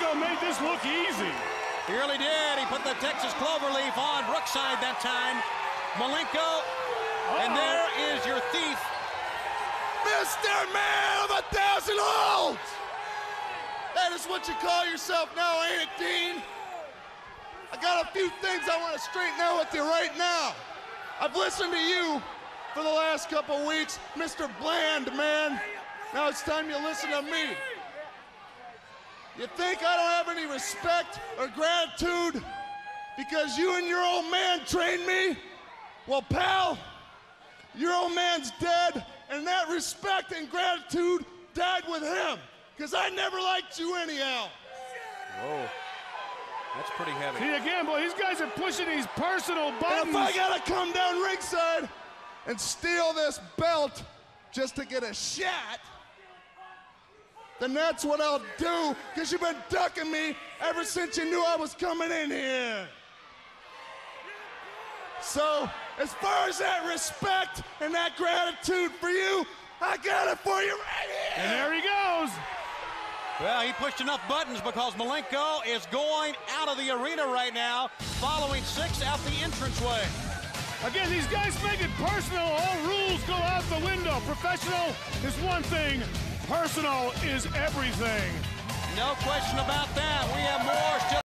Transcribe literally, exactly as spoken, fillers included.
Malenko made this look easy. He really did. He put the Texas cloverleaf on Brookside that time. Malenko, uh-oh. And there is your thief. Mister Man of a Thousand Holds! That is what you call yourself now, ain't it, Dean? I got a few things I want to straighten out with you right now. I've listened to you for the last couple weeks, Mister Bland, man. Now it's time you listen to me. You think I don't have any respect or gratitude because you and your old man trained me? Well, pal, your old man's dead, and that respect and gratitude died with him, because I never liked you anyhow. Whoa. That's pretty heavy. See, again, boy, these guys are pushing these personal buttons. And if I gotta come down ringside and steal this belt just to get a shot, then that's what I'll do, because you've been ducking me ever since you knew I was coming in here. So, as far as that respect and that gratitude for you, I got it for you right here. And there he goes. Well, he pushed enough buttons because Malenko is going out of the arena right now, following Syxx out the entranceway. Again, these guys make it personal. All rules go out the window. Professional is one thing. Personal is everything. No question about that. We have more still.